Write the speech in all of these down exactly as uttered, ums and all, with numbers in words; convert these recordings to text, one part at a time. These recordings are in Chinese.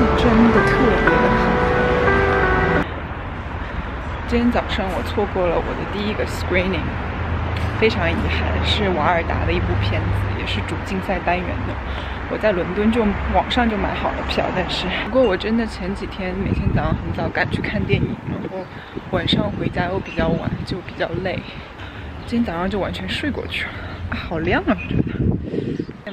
真的特别的好。今天早上我错过了我的第一个 screening， 非常遗憾，是瓦尔达的一部片子，也是主竞赛单元的。我在伦敦就网上就买好了票，但是不过我真的前几天每天早上很早赶去看电影，然后晚上回家又比较晚，就比较累。今天早上就完全睡过去了。啊，好亮啊！我觉得。嗯。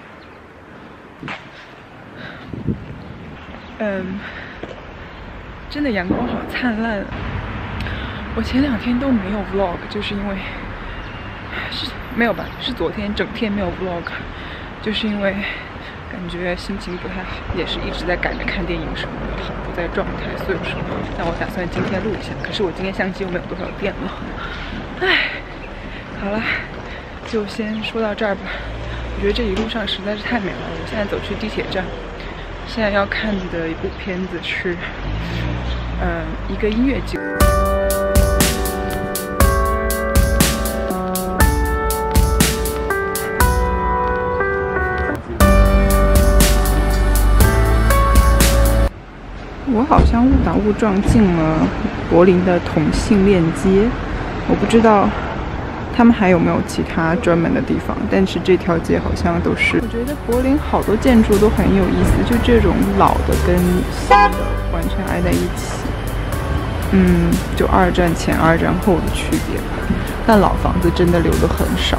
嗯，真的阳光好灿烂。我前两天都没有 vlog， 就是因为是没有吧？是昨天整天没有 vlog， 就是因为感觉心情不太好，也是一直在赶着看电影什么的，很不在状态，所以说，那我打算今天录一下。可是我今天相机又没有多少电了，唉，好了，就先说到这儿吧。我觉得这一路上实在是太美了。我现在走去地铁站。现在要看的一部片子是，嗯，一个音乐剧。我好像误打误撞进了柏林的同性恋街，我不知道他们还有没有其他专门的地方，但是这条街好像都是。我觉得柏林好多建筑都很有意思，就这种老的跟新的完全挨在一起。嗯，就二战前、二战后的区别。但老房子真的留得很少。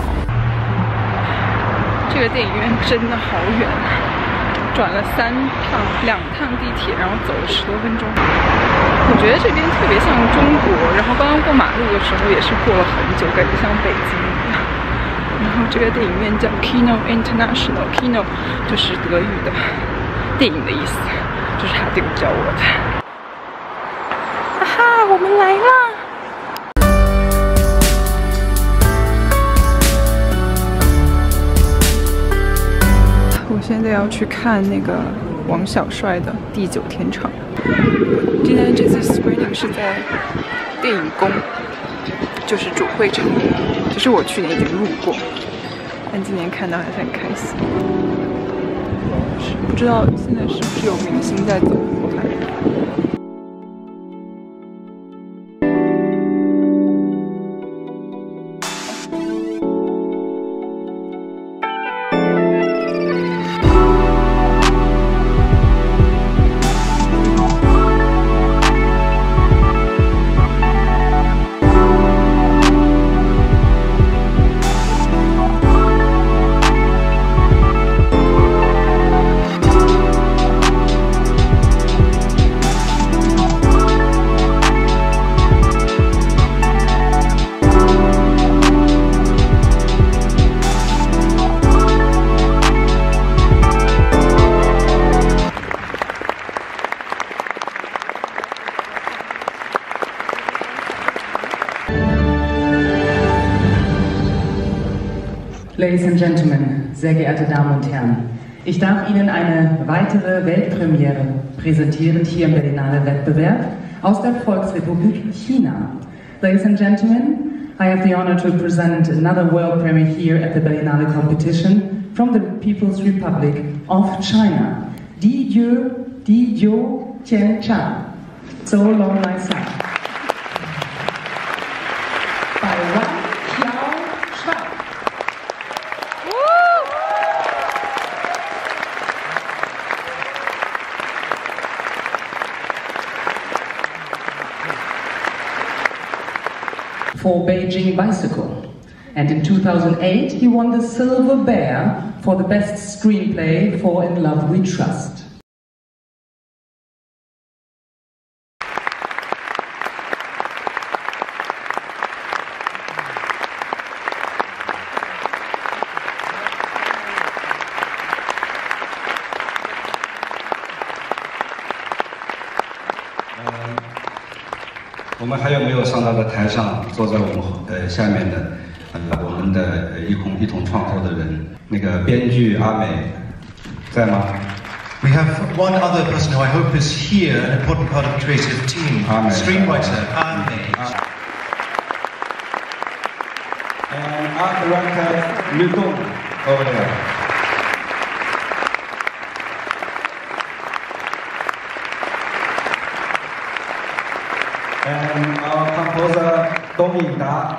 这个电影院真的好远，转了三趟、两趟地铁，然后走了十多分钟。我觉得这边特别像中国，然后刚刚过马路的时候也是过了很久，感觉像北京一样。然后这个电影院叫 Kino International，Kino 就是德语的电影的意思，就是他这个教我的。哈哈，我们来啦！我现在要去看那个王小帅的《地久天长》。今天这次 screening 是在电影宫，就是主会场。其实我去年已经路过，但今年看到还是很开心。不知道现在是不是有明星在走？我看。 Ladies and Gentlemen, sehr geehrte Damen und Herren, ich darf Ihnen eine weitere Weltpremiere präsentieren hier im Berlinale Wettbewerb aus der Volksrepublik China. Ladies and Gentlemen, I have the honor to present another world premiere here at the Berlinale competition from the People's Republic of China. 地久地久天长，走龙来上。百万票上。For Beijing Bicycle, and in two thousand eight he won the Silver Bear for the best screenplay for In Love We Trust. Uh, 我们还有没有上到的台上，坐在我们呃下面的，呃我们的一同一同创作的人，那个编剧阿美在吗 We have one other person who I hope is here, an important part of the creative team, Ame. screenwriter Ame. And art director Luton, 哦 over there. 我们的 art director 吕东 over there. 东颖达。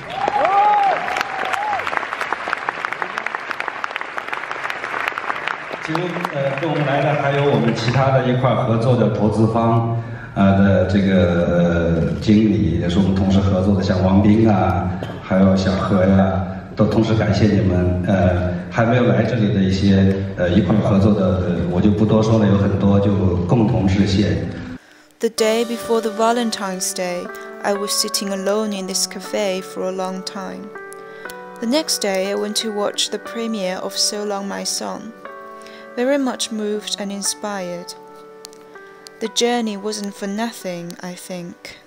其实呃，跟我们来的还有我们其他的一块合作的投资方，呃的这个呃经理，也是我们同时合作的，像王斌啊，还有小何呀，都同时感谢你们。呃，还没有来这里的一些呃一块合作的，呃、我就不多说了，有很多就共同致谢。 The day before the Valentine's Day, I was sitting alone in this cafe for a long time. The next day, I went to watch the premiere of So Long My Song. Very much moved and inspired. The journey wasn't for nothing, I think.